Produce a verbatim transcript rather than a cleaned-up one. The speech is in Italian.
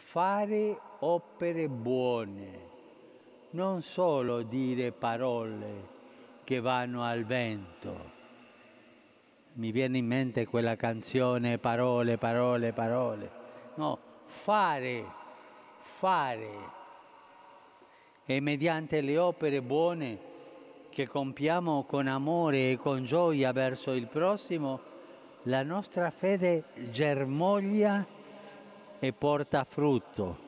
fare opere buone, non solo dire parole che vanno al vento. Mi viene in mente quella canzone parole, parole, parole. No, fare, fare. E mediante le opere buone che compiamo con amore e con gioia verso il prossimo, la nostra fede germoglia e porta frutto.